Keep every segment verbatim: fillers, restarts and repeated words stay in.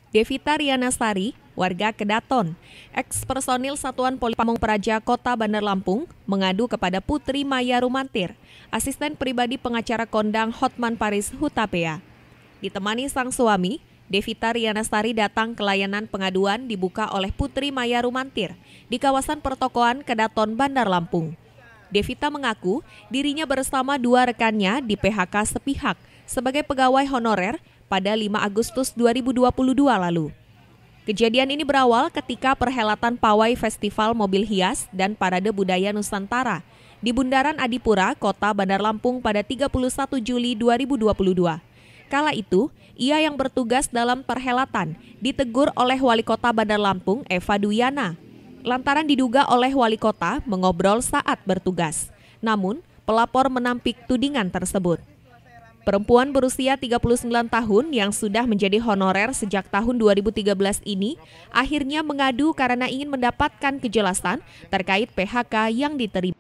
Devita Rianasari, warga Kedaton, eks-personil Satuan Polisi Pamong Praja Kota Bandar Lampung, mengadu kepada Putri Maya Rumantir, asisten pribadi pengacara kondang Hotman Paris Hutapea. Ditemani sang suami, Devita Rianasari datang ke layanan pengaduan dibuka oleh Putri Maya Rumantir di kawasan pertokoan Kedaton Bandar Lampung. Devita mengaku dirinya bersama dua rekannya di P H K sepihak sebagai pegawai honorer pada lima Agustus dua ribu dua puluh dua lalu. Kejadian ini berawal ketika perhelatan pawai Festival Mobil Hias dan Parade Budaya Nusantara di Bundaran Adipura, Kota Bandar Lampung pada tiga puluh satu Juli dua ribu dua puluh dua. Kala itu, ia yang bertugas dalam perhelatan ditegur oleh Wali Kota Bandar Lampung, Eva Duyana, lantaran diduga oleh Wali Kota mengobrol saat bertugas. Namun, pelapor menampik tudingan tersebut. Perempuan berusia tiga puluh sembilan tahun yang sudah menjadi honorer sejak tahun dua ribu tiga belas ini akhirnya mengadu karena ingin mendapatkan kejelasan terkait P H K yang diterima.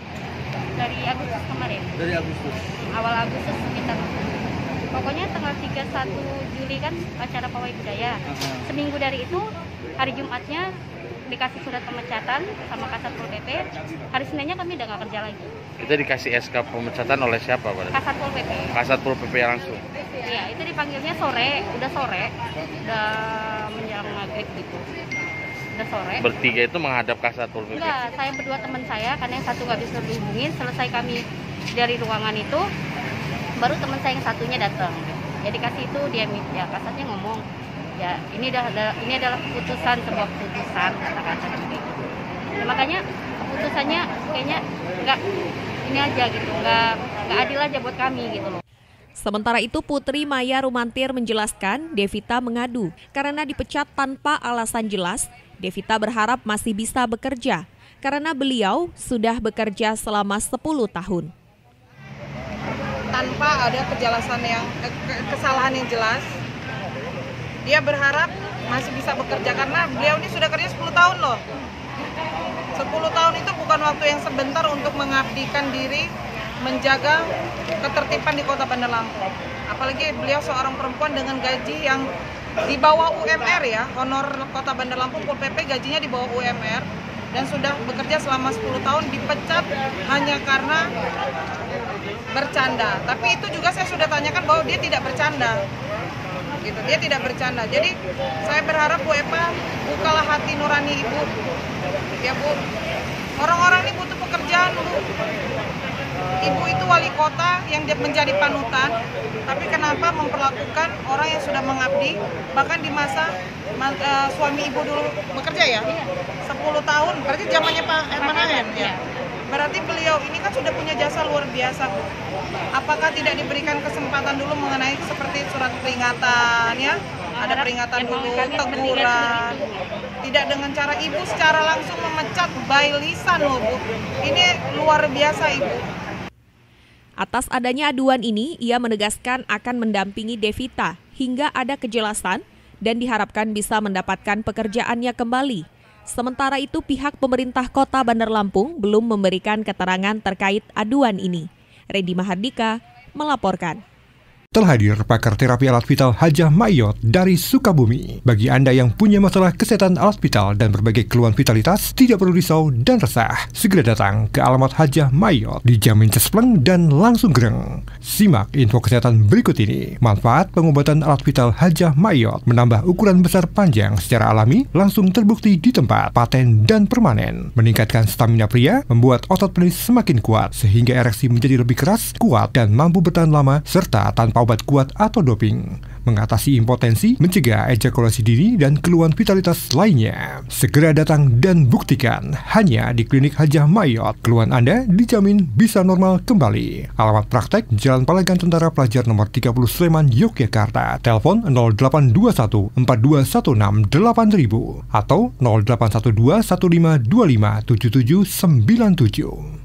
Dari Agustus kemarin? Dari Agustus? Awal Agustus sekitar. Pokoknya tanggal tiga puluh satu Juli kan acara pawai budaya. Uh-huh. Seminggu dari itu, hari Jumatnya dikasih surat pemecatan sama Kasat Pol P P, hari Seninnya kami udah nggak kerja lagi. Itu dikasih S K pemecatan oleh siapa, Pak? Kasat Pol P P. Kasat Pol P P langsung? Iya, itu dipanggilnya sore, udah sore, udah menjelang maghrib gitu. Udah sore. Bertiga itu menghadap Kasat Pol P P? Enggak, saya berdua teman saya, karena yang satu nggak bisa dihubungin, selesai kami dari ruangan itu, baru teman saya yang satunya datang. Ya dikasih itu, dia ya kasatnya ngomong, ya ini adalah ini adalah keputusan sebuah keputusan kata-kata gitu. Nah, makanya keputusannya kayaknya nggak ini aja gitu, nggak nggak adil aja buat kami gitu loh. Sementara itu Putri Maya Rumantir menjelaskan Devita mengadu karena dipecat tanpa alasan jelas. Devita berharap masih bisa bekerja karena beliau sudah bekerja selama sepuluh tahun. Tanpa ada kejelasan yang kesalahan yang jelas, dia berharap masih bisa bekerja karena beliau ini sudah kerja sepuluh tahun loh. sepuluh tahun itu bukan waktu yang sebentar untuk mengabdikan diri menjaga ketertiban di Kota Bandar Lampung. Apalagi beliau seorang perempuan dengan gaji yang di bawah U M R ya, honor Kota Bandar Lampung Pol P P gajinya di bawah U M R dan sudah bekerja selama sepuluh tahun, dipecat hanya karena bercanda. Tapi itu juga saya sudah tanyakan bahwa dia tidak bercanda. Gitu, dia tidak bercanda. Jadi saya berharap Bu Eva bukalah hati nurani Ibu. Ya Bu, orang-orang ini butuh pekerjaan Bu. Ibu itu wali kota yang dia menjadi panutan, tapi kenapa memperlakukan orang yang sudah mengabdi, bahkan di masa uh, suami Ibu dulu bekerja ya, sepuluh tahun, berarti zamannya Pak Herman Ahen ya. Berarti beliau ini kan sudah punya jasa luar biasa Bu. Apakah tidak diberikan kesempatan dulu mengenai seperti surat peringatan ya? Ada peringatan dulu, teguran. Tidak dengan cara Ibu secara langsung memecat by lisan loh Bu. Ini luar biasa Ibu. Atas adanya aduan ini, ia menegaskan akan mendampingi Devita hingga ada kejelasan dan diharapkan bisa mendapatkan pekerjaannya kembali. Sementara itu, pihak pemerintah Kota Bandar Lampung belum memberikan keterangan terkait aduan ini. Redi Mahardika melaporkan. Telah hadir pakar terapi alat vital Hajah Maiyot dari Sukabumi. Bagi Anda yang punya masalah kesehatan alat vital dan berbagai keluhan vitalitas, tidak perlu risau dan resah. Segera datang ke alamat Hajah Maiyot, dijamin cespleng dan langsung gereng. Simak info kesehatan berikut ini. Manfaat pengobatan alat vital Hajah Maiyot menambah ukuran besar panjang secara alami, langsung terbukti di tempat, paten dan permanen. Meningkatkan stamina pria, membuat otot penis semakin kuat, sehingga ereksi menjadi lebih keras, kuat, dan mampu bertahan lama, serta tanpa obat kuat atau doping, mengatasi impotensi, mencegah ejakulasi dini dan keluhan vitalitas lainnya. Segera datang dan buktikan hanya di Klinik Hajah Maiyot. Keluhan Anda dijamin bisa normal kembali. Alamat praktek Jalan Palagan Tentara Pelajar nomor tiga puluh Sleman, Yogyakarta. Telepon nol delapan dua satu empat dua satu enam delapan nol nol nol atau nol delapan satu dua satu lima dua lima tujuh tujuh sembilan tujuh.